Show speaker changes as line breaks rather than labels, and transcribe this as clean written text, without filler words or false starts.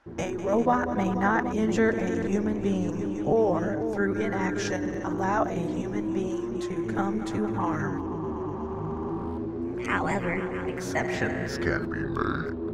A robot may not injure a human being or, through inaction, allow a human being to come to harm.
However, exceptions can be made.